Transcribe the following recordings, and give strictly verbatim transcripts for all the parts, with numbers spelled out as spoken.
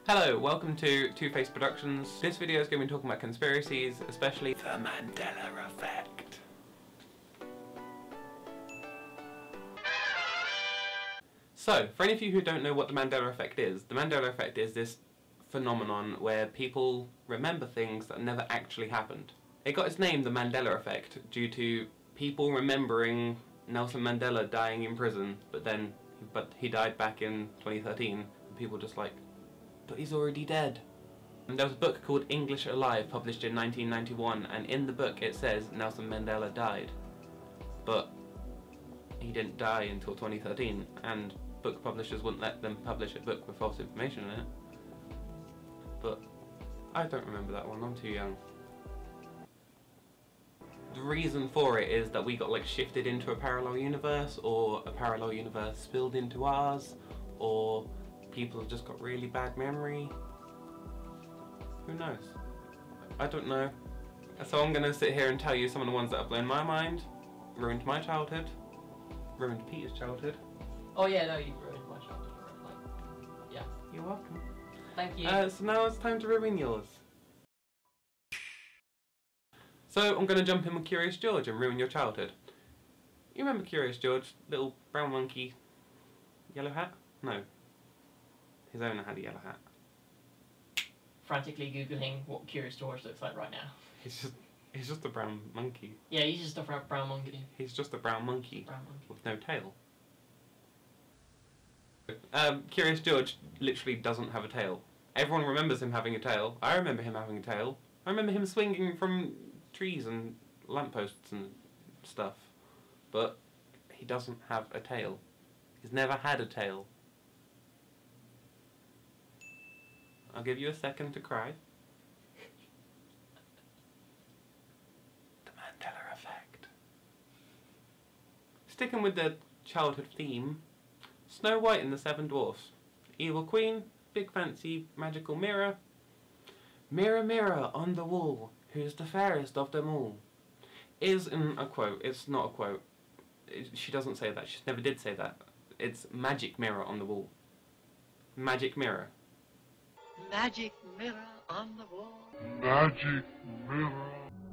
Hello, welcome to Two Face Productions. This video is going to be talking about conspiracies, especially the Mandela Effect. So, for any of you who don't know what the Mandela Effect is, the Mandela Effect is this phenomenon where people remember things that never actually happened. It got its name, the Mandela Effect, due to people remembering Nelson Mandela dying in prison, but then, but he died back in twenty thirteen, and people just like, but he's already dead. And there was a book called English Alive, published in nineteen ninety-one, and in the book it says Nelson Mandela died. But he didn't die until twenty thirteen, and book publishers wouldn't let them publish a book with false information in it. But I don't remember that one, I'm too young. The reason for it is that we got like shifted into a parallel universe, or a parallel universe spilled into ours, or people have just got really bad memory. Who knows? I don't know. So I'm gonna sit here and tell you some of the ones that have blown my mind, ruined my childhood, ruined Peter's childhood. Oh yeah, no, you ruined my childhood. Like, yeah. You're welcome. Thank you. Uh, so now it's time to ruin yours. So I'm gonna jump in with Curious George and ruin your childhood. You remember Curious George? Little brown monkey, yellow hat? No. His owner had a yellow hat. Frantically googling what Curious George looks like right now. He's just, he's just a brown monkey. Yeah, he's just a brown, brown monkey. He's just a brown monkey, brown monkey with no tail. Um, Curious George literally doesn't have a tail. Everyone remembers him having a tail. I remember him having a tail. I remember him swinging from trees and lampposts and stuff. But he doesn't have a tail. He's never had a tail. I'll give you a second to cry. The Mandela Effect. Sticking with the childhood theme, Snow White and the Seven Dwarfs. Evil Queen, big fancy magical mirror. Mirror, mirror on the wall, who's the fairest of them all? Is in a quote. It's not a quote. It, she doesn't say that. She never did say that. It's magic mirror on the wall. Magic mirror. Magic mirror on the wall. Magic mirror.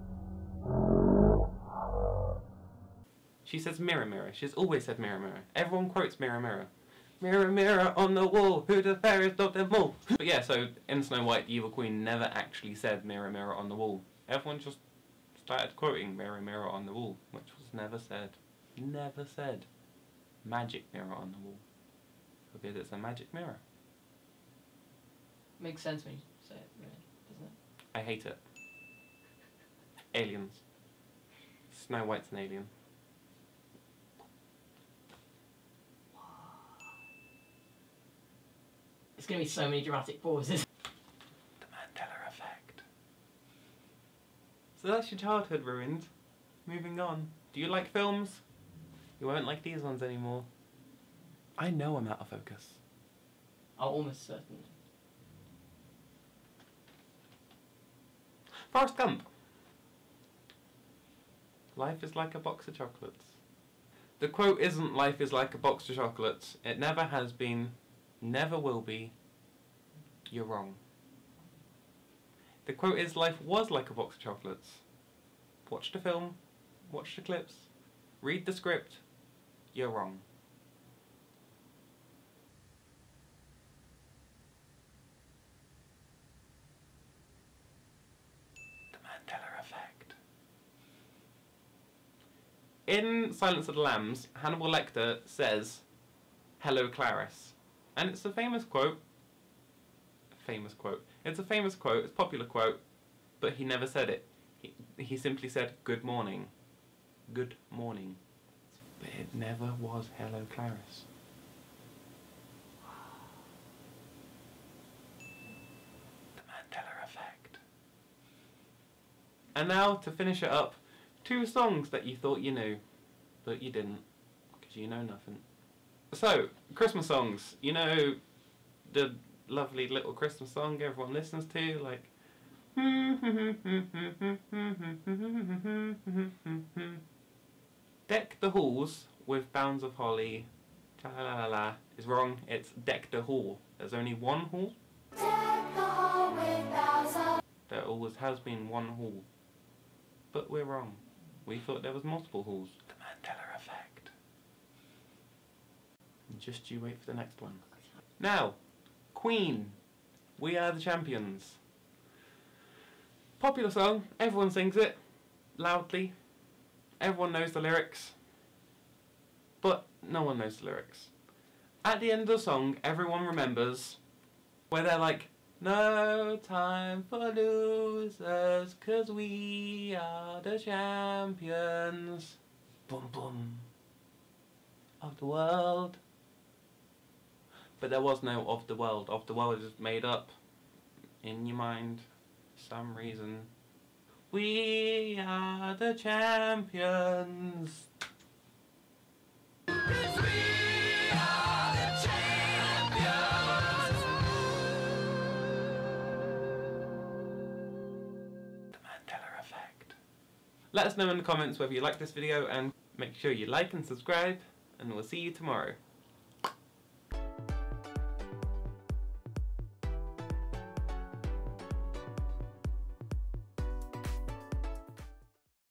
She says mirror, mirror. She's always said mirror, mirror. Everyone quotes mirror, mirror. Mirror, mirror on the wall, who the fairest of them all? But yeah, so in Snow White, the evil queen never actually said mirror, mirror on the wall. Everyone just started quoting mirror, mirror on the wall, which was never said. Never said magic mirror on the wall. Because it's a magic mirror. Makes sense when you say it, really, doesn't it? I hate it. Aliens. Snow White's an alien. It's going to be so many dramatic pauses. The Mandela Effect. So that's your childhood ruined. Moving on. Do you like films? You won't like these ones anymore. I know I'm out of focus. Oh, almost certainly. Forrest Gump. Life is like a box of chocolates. The quote isn't life is like a box of chocolates. It never has been, never will be. You're wrong. The quote is life was like a box of chocolates. Watch the film, watch the clips, read the script. You're wrong. In Silence of the Lambs, Hannibal Lecter says, "Hello, Clarice." And it's a famous quote. Famous quote. It's a famous quote, it's a popular quote, but he never said it. He, he simply said, "Good morning." Good morning. But it never was "Hello, Clarice." The Mandela Effect. And now, to finish it up, two songs that you thought you knew, but you didn't, because you know nothing. So, Christmas songs. You know the lovely little Christmas song everyone listens to, like... Deck the halls with bounds of holly, cha la la la, is wrong. It's deck the hall. There's only one hall. always has been one hall. But we're wrong. We thought there was multiple halls. The Mandela effect. Just you wait for the next one. Now, Queen. We Are the Champions. Popular song. Everyone sings it. Loudly. Everyone knows the lyrics. But no one knows the lyrics. At the end of the song, everyone remembers where they're like, no time for losers, 'cause we are the champions. Boom boom. Of the world. But there was no of the world. Of the world is made up in your mind for some reason. We are the champions. Let us know in the comments whether you like this video, and make sure you like and subscribe, and we'll see you tomorrow.